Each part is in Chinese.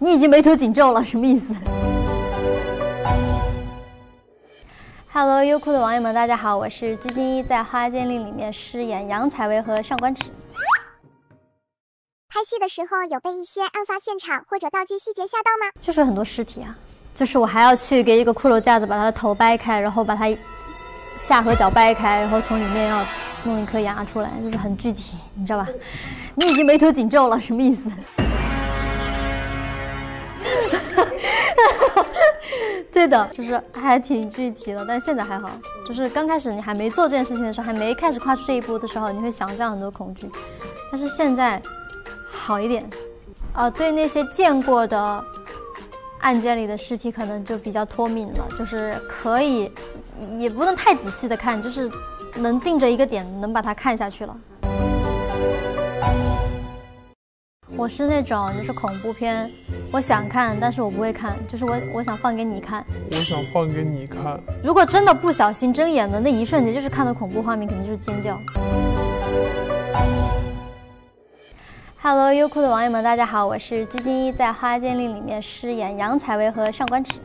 你已经眉头紧皱了，什么意思？Hello， 优酷的网友们，大家好，我是鞠婧祎，在《花间令》里面饰演杨采薇和上官芷。 拍戏的时候有被一些案发现场或者道具细节吓到吗？ 就是很多尸体啊，就是我还要去给一个骷髅架子把他的头掰开，然后把他下颌角掰开，然后从里面要弄一颗牙出来，就是很具体，你知道吧？你已经眉头紧皱了，什么意思？对的，就是还挺具体的，但现在还好。就是刚开始你还没做这件事情的时候，还没开始跨出这一步的时候，你会想象很多恐惧，但是现在好一点。对那些见过的案件里的尸体，可能就比较脱敏了，就是可以，也不能太仔细的看，就是能定着一个点，能把它看下去了。我是那种就是恐怖片，我想看，但是我不会看，就是我想放给你看。 我想放给你看。 如果真的不小心睁眼的那一瞬间，就是看到恐怖画面，肯定就是尖叫。Hello， 优酷的网友们，大家好，我是鞠婧祎，在《花间令》里面饰演杨采薇和上官芷。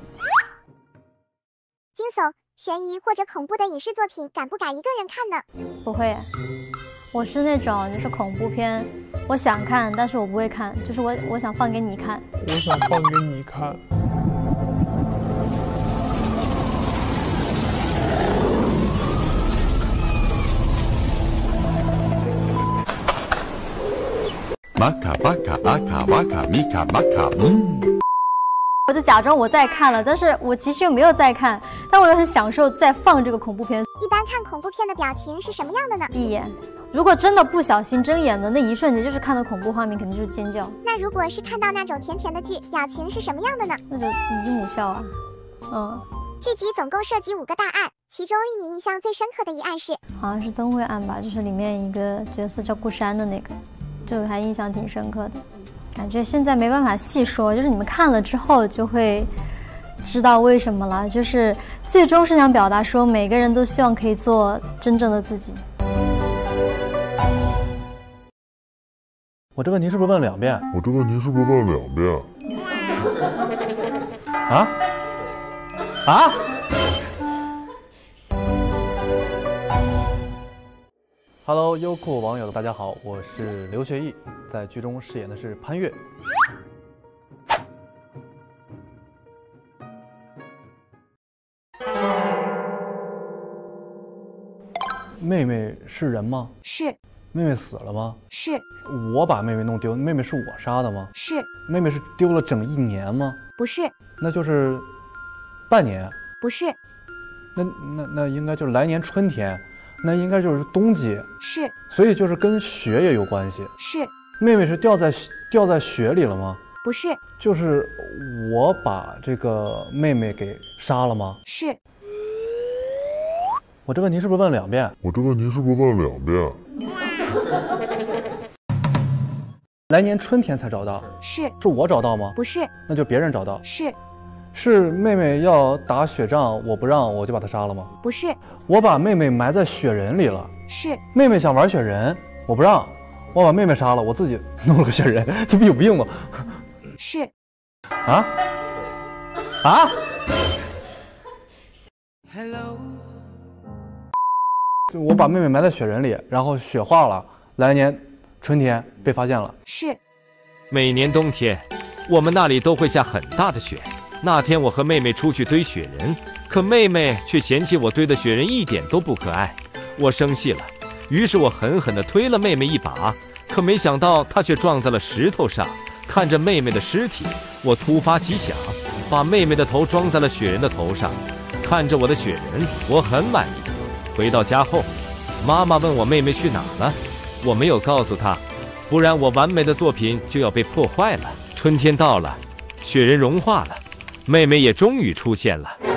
惊悚、悬疑或者恐怖的影视作品，敢不敢一个人看呢？ 不会，我是那种就是恐怖片，我想看，但是我不会看，就是我想放给你看。 我想放给你看。 玛卡巴卡阿卡瓦卡米卡玛卡， 我就假装我在看了，但是我其实又没有在看，但我又很享受在放这个恐怖片。 一般看恐怖片的表情是什么样的呢？ 闭眼。如果真的不小心睁眼的那一瞬间，就是看到恐怖画面，肯定就是尖叫。 那如果是看到那种甜甜的剧，表情是什么样的呢？ 那就姨母笑啊。 剧集总共涉及5个大案，其中令你印象最深刻的一案是， 好像是灯会案吧，就是里面一个角色叫顾山的那个，这个还印象挺深刻的。感觉现在没办法细说，就是你们看了之后就会知道为什么了。就是最终是想表达说，每个人都希望可以做真正的自己。 我这问题是不是问2遍？ 我这问题是不是问2遍？ Hello， 优酷网友大家好，我是刘学义，在剧中饰演的是潘越。妹妹是人吗？ 是。 妹妹死了吗？ 是。 我把妹妹弄丢，妹妹是我杀的吗？ 是。 妹妹是丢了整1年吗？ 不是。 那就是半年。 不是。 那应该就是来年春天。那应该就是冬季， 是， 所以就是跟雪也有关系。 是， 妹妹是掉在雪里了吗？ 不是， 就是我把这个妹妹给杀了吗？ 是。 我这问题是不是问2遍？ 我这问题是不是问2遍？ 来年春天才找到， 是我找到吗？ 不是， 那就别人找到。 是妹妹要打雪仗，我不让，我就把她杀了吗？ 不是， 我把妹妹埋在雪人里了。 是， 妹妹想玩雪人，我不让，我把妹妹杀了，我自己弄了个雪人，这不有病吗？ 是。 我把妹妹埋在雪人里，然后雪化了，来年春天被发现了。 是。 每年冬天，我们那里都会下很大的雪。那天我和妹妹出去堆雪人，可妹妹却嫌弃我堆的雪人一点都不可爱，我生气了，于是我狠狠地推了妹妹一把，可没想到她却撞在了石头上。看着妹妹的尸体，我突发奇想，把妹妹的头装在了雪人的头上。看着我的雪人，我很满意。回到家后，妈妈问我妹妹去哪了，我没有告诉她，不然我完美的作品就要被破坏了。春天到了，雪人融化了，妹妹也终于出现了。